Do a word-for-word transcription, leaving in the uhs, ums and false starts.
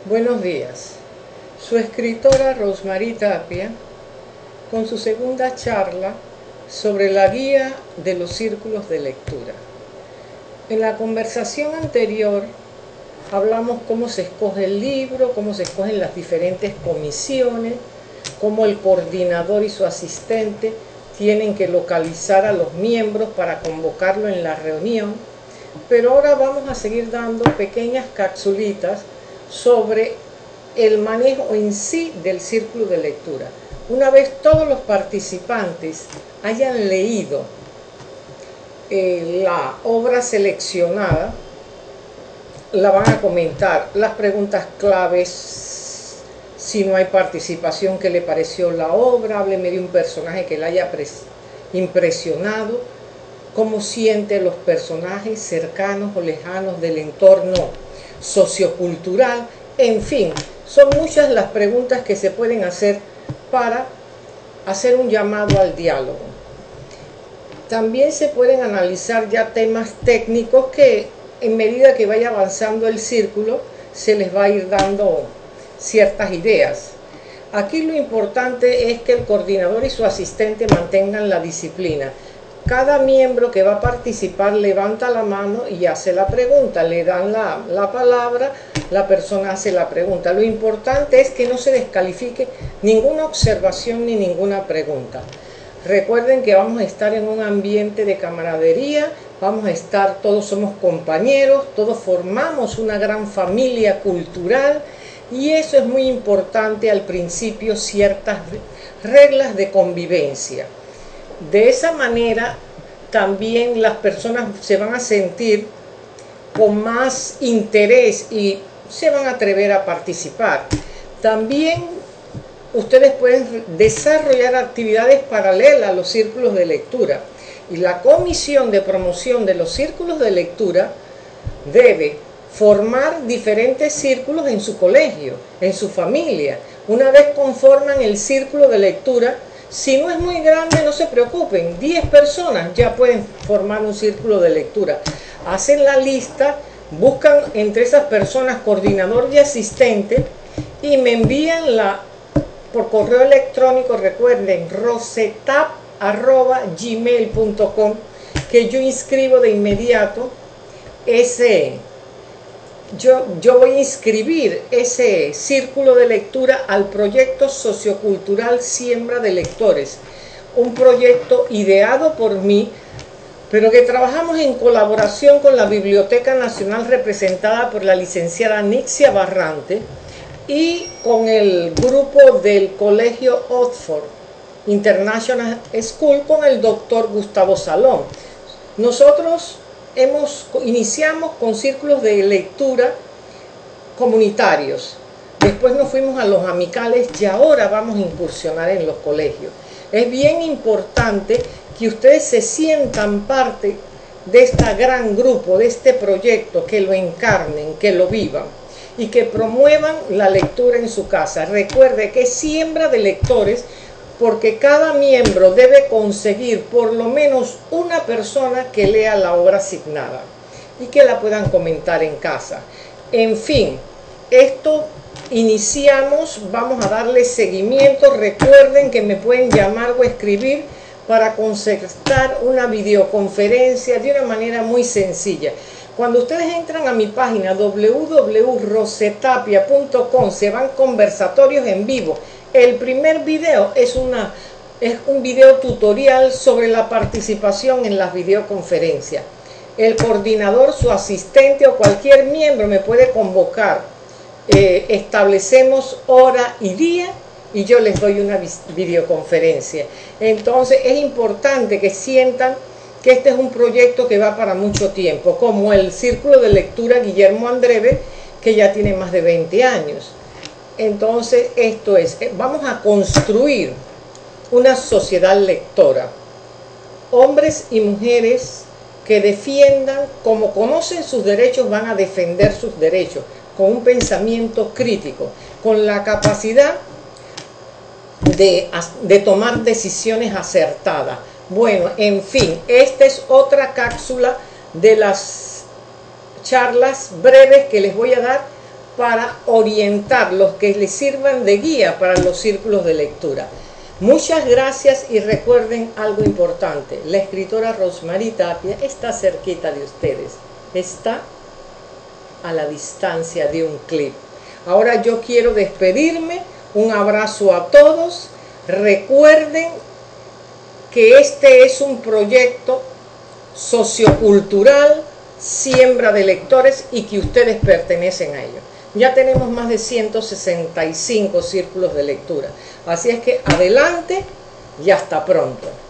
Buenos días. Su escritora Rosmarie Tapia, con su segunda charla sobre la guía de los círculos de lectura. En la conversación anterior hablamos cómo se escoge el libro, cómo se escogen las diferentes comisiones, cómo el coordinador y su asistente tienen que localizar a los miembros para convocarlo en la reunión. Pero ahora vamos a seguir dando pequeñas capsulitas sobre el manejo en sí del círculo de lectura. Una vez todos los participantes hayan leído eh, la obra seleccionada, la van a comentar, las preguntas claves, si no hay participación, qué le pareció la obra, hábleme de un personaje que le haya impresionado, cómo siente los personajes cercanos o lejanos del entorno sociocultural, en fin, son muchas las preguntas que se pueden hacer para hacer un llamado al diálogo. También se pueden analizar ya temas técnicos que en medida que vaya avanzando el círculo se les va a ir dando ciertas ideas. Aquí lo importante es que el coordinador y su asistente mantengan la disciplina. Cada miembro que va a participar levanta la mano y hace la pregunta, le dan la, la palabra, la persona hace la pregunta. Lo importante es que no se descalifique ninguna observación ni ninguna pregunta. Recuerden que vamos a estar en un ambiente de camaradería, vamos a estar, todos somos compañeros, todos formamos una gran familia cultural y eso es muy importante al principio, ciertas reglas de convivencia. De esa manera también las personas se van a sentir con más interés y se van a atrever a participar. También ustedes pueden desarrollar actividades paralelas a los círculos de lectura. Y la comisión de promoción de los círculos de lectura debe formar diferentes círculos en su colegio, en su familia. Una vez conforman el círculo de lectura, si no es muy grande, no se preocupen, diez personas ya pueden formar un círculo de lectura. Hacen la lista, buscan entre esas personas coordinador y asistente y me envían la, por correo electrónico, recuerden, rosetap arroba gmail punto com, que yo inscribo de inmediato ese... Yo, yo voy a inscribir ese círculo de lectura al proyecto sociocultural Siembra de Lectores, un proyecto ideado por mí, pero que trabajamos en colaboración con la Biblioteca Nacional representada por la licenciada Nixia Barrante y con el grupo del Colegio Oxford International School con el doctor Gustavo Salón. Nosotros Hemos, iniciamos con círculos de lectura comunitarios, después nos fuimos a los amicales y ahora vamos a incursionar en los colegios. Es bien importante que ustedes se sientan parte de este gran grupo, de este proyecto, que lo encarnen, que lo vivan y que promuevan la lectura en su casa. Recuerde que es Siembra de Lectores, porque cada miembro debe conseguir por lo menos una persona que lea la obra asignada y que la puedan comentar en casa. En fin, esto iniciamos, vamos a darle seguimiento. Recuerden que me pueden llamar o escribir para concertar una videoconferencia de una manera muy sencilla. Cuando ustedes entran a mi página w w w punto rosetapia punto com, se van conversatorios en vivo. El primer video es, una, es un video tutorial sobre la participación en las videoconferencias. El coordinador, su asistente o cualquier miembro me puede convocar. Eh, establecemos hora y día y yo les doy una videoconferencia. Entonces es importante que sientan que este es un proyecto que va para mucho tiempo, como el Círculo de Lectura Guillermo Andreve, que ya tiene más de veinte años. Entonces esto es, vamos a construir una sociedad lectora, hombres y mujeres que defiendan, como conocen sus derechos, van a defender sus derechos, con un pensamiento crítico, con la capacidad de, de tomar decisiones acertadas. Bueno, en fin, esta es otra cápsula de las charlas breves que les voy a dar para orientarlos, que les sirvan de guía para los círculos de lectura. Muchas gracias y recuerden algo importante, la escritora Rosmarie Tapia está cerquita de ustedes, está a la distancia de un clic. Ahora yo quiero despedirme, un abrazo a todos, recuerden que este es un proyecto sociocultural, siembra de lectores y que ustedes pertenecen a ello. Ya tenemos más de ciento sesenta y cinco círculos de lectura, así es que adelante y hasta pronto.